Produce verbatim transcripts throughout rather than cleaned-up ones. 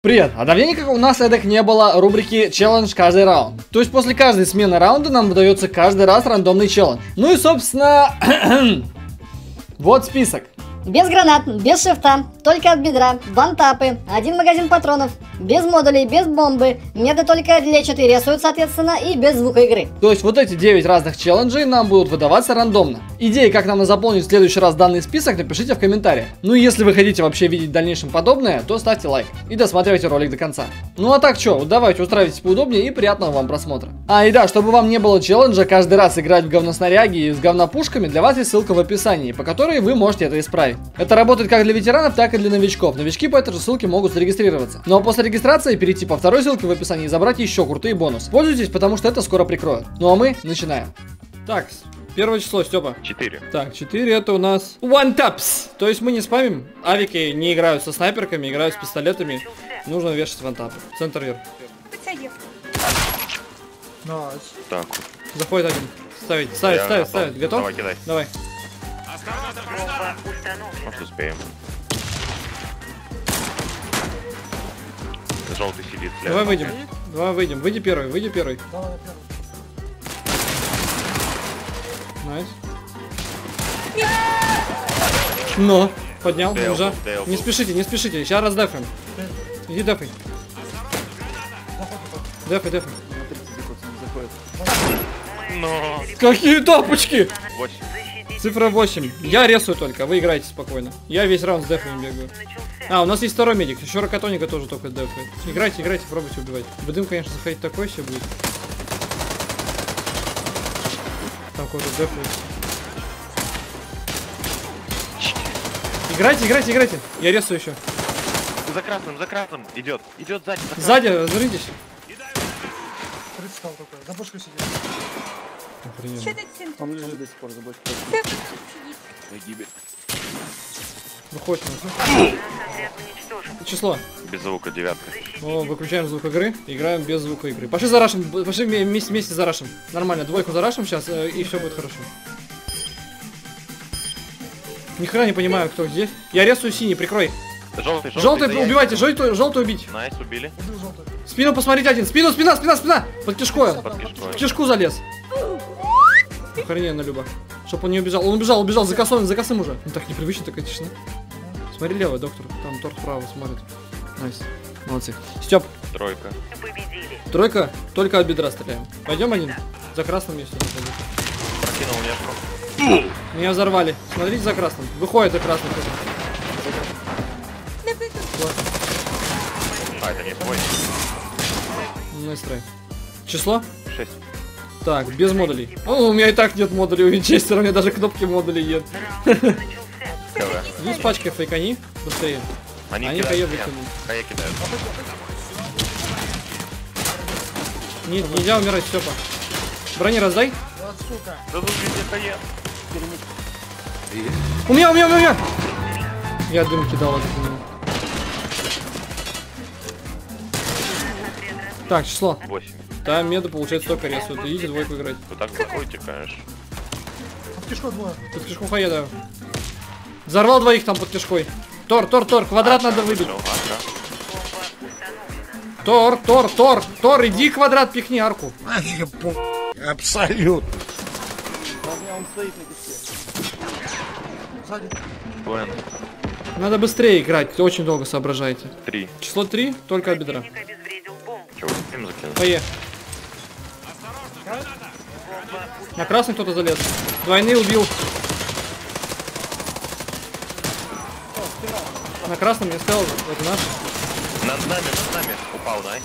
Привет! А давненько у нас эдак не было рубрики челлендж каждый раунд. То есть после каждой смены раунда нам выдается каждый раз рандомный челлендж. Ну и собственно, вот список. Без гранат, без шифта, только от бедра, вантапы, один магазин патронов, без модулей, без бомбы, меды только лечат и рисуют, соответственно, и без звука игры. То есть вот эти девять разных челленджей нам будут выдаваться рандомно. Идеи, как нам заполнить в следующий раз данный список, напишите в комментариях. Ну и если вы хотите вообще видеть в дальнейшем подобное, то ставьте лайк и досматривайте ролик до конца. Ну а так что, давайте устраивайтесь поудобнее и приятного вам просмотра. А и да, чтобы вам не было челленджа каждый раз играть в говноснаряги и с говнопушками, для вас есть ссылка в описании, по которой вы можете это исправить. Это работает как для ветеранов, так и для новичков. Новички по этой же ссылке могут зарегистрироваться. Ну а после регистрации перейти по второй ссылке в описании и забрать еще крутые бонусы. Пользуйтесь, потому что это скоро прикроют. Ну а мы начинаем. Так, первое число, Степа. четыре. Так, четыре это у нас one taps. То есть мы не спамим. Авики не играют со снайперками, играют с пистолетами. Нужно вешать вантапы. Центр вверх. Так. Заходит один. Ставить, ставить, Я ставить, готов. ставить. Готов? Давай, кидай. Давай. Может, успеем. Желтый сидит слева. Давай выйдем. Давай выйдем. Выйди первый, выйди первый. Найс. Но. Поднял, Дейл, уже. Дейл. Не спешите, не спешите. Сейчас раздефаем. Иди дефай. Дефай, дефай. Но. Какие тапочки! восемь. Цифра восемь. Я ресую только, вы играете спокойно. Я весь раунд с дефами бегаю. А, у нас есть второй медик. Еще ракотоника тоже только дефает. Играйте, играйте, пробуйте убивать. Бдым, конечно, заходить такой все будет. Там какой-то дефает. Играйте, играйте, играйте. Я ресую еще. За красным, за красным. Идет. Идет сзади. за Сзади, развернитесь. Представил такое, за бочкой сидит. Охрененно. Он лежит до сих пор за бочкой. Гибель. Выходим. Число. Без звука, девятка. О, выключаем звук игры, играем без звука игры. Пошли за рашем, пошли вместе, вместе за рашем. Нормально, двойку за рашем сейчас, э, и все будет хорошо. Ни хрена не понимаю, кто здесь. Я рисую синий, прикрой. Желтый, желтый. Желтый, заедь. убивайте, желтый, желтый убить. Найс, убили. Убил желтый. Спину посмотрите один, спину, спина, спина, спина. Под кишкой. Под кишкой. В кишку залез. Охрененно, Люба. Чтоб он не убежал. Он убежал, убежал, за косой, за косым уже. Ну так непривычно, такая тишина. Смотри лево, доктор. Там торт справа смотрит. Найс. Молодцы. Степ. Тройка. Тройка, только от бедра стреляем. Пойдем один. За красным месте. Прокинул нежку. Меня взорвали. Смотрите за красным. Выходит за красным. А, это не твой. Найс трай. Число? шесть. Так, без модулей. О, у меня и так нет модулей у Винчестера, у меня даже кнопки модулей нет. КВ. Здесь пачка фейкани. Быстрее. Они, Они кидают. кае Нет, выкинут. кае кидают. Нет, нельзя умирать, Степа. Брони раздай. Вот сука. Да тут везде кае. У меня, у меня, у меня! Я дым кидал этот дым. Так, число. восемь. Да, меду получается только рисуют. Идите двойку играть. Вы так заходите, конечно. Под кишкой двое. Под кишку хае, да. Взорвал двоих там под кишкой. Тор, Тор, Тор, квадрат надо выбить. Все, арка. Тор, Тор, Тор, Тор, иди квадрат, пихни арку. Абсолют. Он стоит на кишке. Сзади. Плен. Надо быстрее играть, очень долго соображаете. три. Число три, только от бедра. Чего, им закинул? Пое. На красный кто-то залез. Двойный убил. На красном я сказал, это наш. Над нами, над нами. Упал, найс.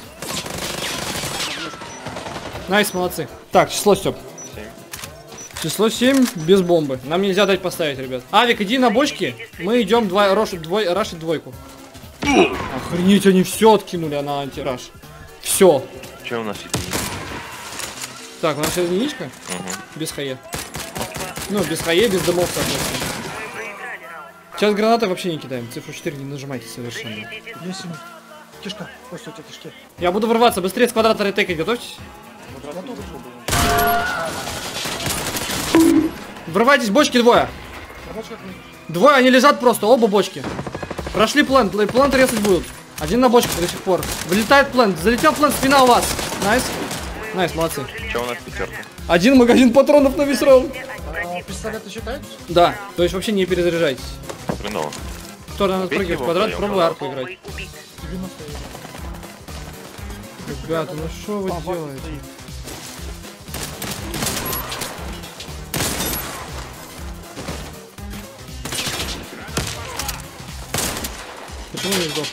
Найс, молодцы. Так, число, Степ. семь. Число семь без бомбы. Нам нельзя дать поставить, ребят. Авик, иди на бочки. Мы идем два, рашить двой, рашить двойку. Охренеть, они все откинули на антираш. Все. Че у нас единица? Так, у нас сейчас единичка. Угу. Без хае. Ну, без хае, без дымов, соответственно. Сейчас гранаты вообще не кидаем. Цифру четыре не нажимайте совершенно. Есть ему. Кишка. Костя, у тебя кишки. Я буду врываться. Быстрее с квадрата ретекать. Готовьтесь. Врывайтесь, бочки двое. Рабочий как вы. Двое, они лежат просто, оба бочки. Прошли плант, плант резать будут. Один на бочках до сих пор. Вылетает плент. Залетел плент, спина у вас. Найс. Найс, молодцы. Че у нас пятерка? Один магазин патронов на весь раунд. А, пистолеты считаются? Да, то есть вообще не перезаряжайтесь. Хреново. Кто надо Бейте прыгать в его квадрат, вдвоем, пробуй арку играть. девяносто. Ребята, ну что вы делаете? Почему не сдох?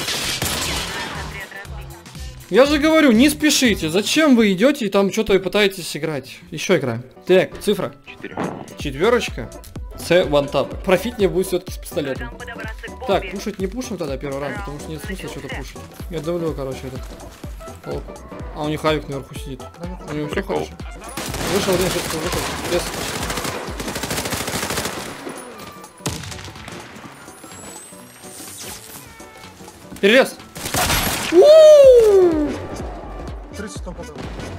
Я же говорю, не спешите. Зачем вы идете и там что-то пытаетесь играть? Еще играем. Так, цифра. Четыре. Четверочка. С вантап. Профитнее будет все-таки с пистолетом. Так, пушить не пушим тогда первый раунд, потому что нет смысла что-то пушить. Я давлю, короче, этот. Оп. А у них авик наверху сидит. У него все Прикол. хорошо. Вышел один, шестый, вышел. Без. Перелез. У-у-у! тридцать стопудов.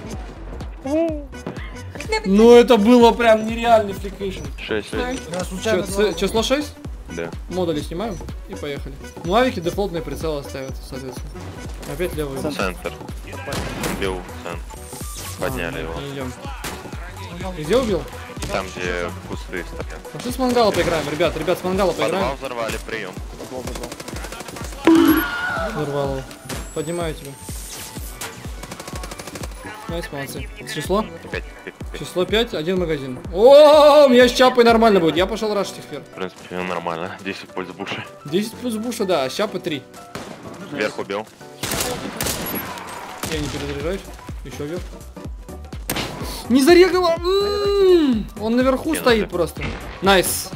Ну это было прям нереальный фликейшн. Шесть, шесть. Я случайно... Чё, два- ц- число шесть? Да. Модули снимаем и поехали. Ну авики дефолтные прицелы ставятся, соответственно. Опять левый. Центр. Убил центр. Подняли его. Идем. Где убил? Там, где кусты стоят. Пошли с мангала поиграем, ребят, ребят, с мангала Подвал поиграем. взорвали, прием. Взорвал его. Поднимаю тебя. Найс, молодцы. Число? Пять, пять, пять. Число пять, один магазин. О, у меня с чапой нормально будет. Я пошел рашить их вверх. В принципе, нормально. десять пользу буша. десять плюс буша, да, а с чапы три. Вверх убил. Я не перезаряжаюсь. Еще вверх. Не зарегало! М-м-м! Он наверху Кинули. стоит просто. Найс.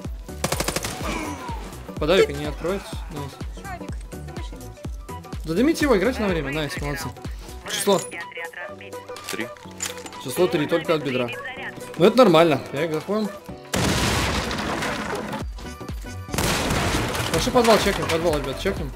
Подавика не откроется. Найс. Задымите его, играйте на время. Найс, молодцы. Число. Три. Число три, только от бедра. Ну это нормально. Я их заходим. Пошли подвал, чекнем, подвал, ребят, чекнем.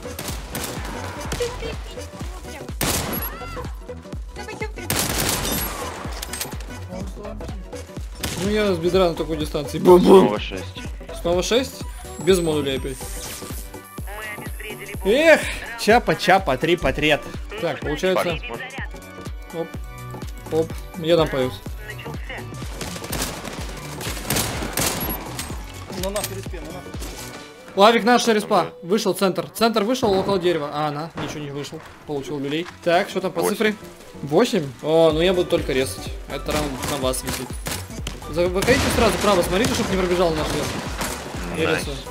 Ну я с бедра на такой дистанции. Бум-бум. Снова шесть. Снова шесть. Без модулей опять. Эх, чапа-чапа, три подряд. Так, получается... Парень смотрит. Оп. Оп. Я там появился. Лавик наш респа. Вышел центр. Центр вышел около дерева. А, она. Ничего не вышел. Получил люлей. Так, что там по Восемь. цифре? восемь? О, ну я буду только резать. Это раунд на вас висит. Выходите сразу право, смотрите, чтобы не пробежал наш лес. Я Найс. рисую.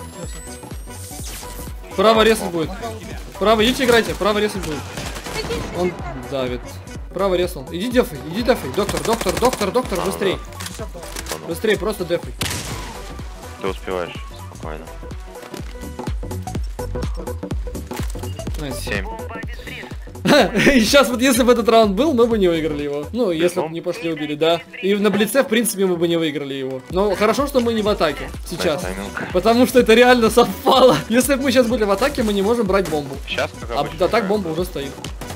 Право резать будет. Право, идите играйте, право резать будет. Он давит. Право резал. Иди дефай, иди дефай. Доктор, доктор, доктор, доктор, быстрей. Быстрей, просто дефай. Ты успеваешь. Спокойно. Найс. Семь. И сейчас вот если бы этот раунд был, мы бы не выиграли его. Ну, если бы не пошли убили, да. И на блице, в принципе, мы бы не выиграли его. Но хорошо, что мы не в атаке сейчас. Тайминг. Потому что это реально совпало. Если бы мы сейчас были в атаке, мы не можем брать бомбу. Сейчас, как А обычно. да, так бомба уже стоит.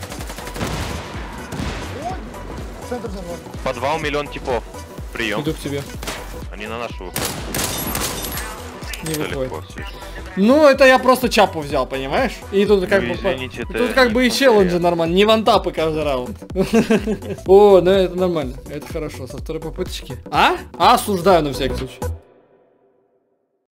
Центр взорвали. Подвал, миллион типов. Прием. Иду к тебе. Они на нашу выходят. Не Всё выходит. легко, слышно. Ну, это я просто чапу взял, понимаешь? И тут как Ну, бы... извините, по- это Тут как бы и не челленджи конкретно. нормально, не вантапы каждый раунд. О, ну это нормально, это хорошо, со второй попыточки. А? А, осуждаю на всякий случай.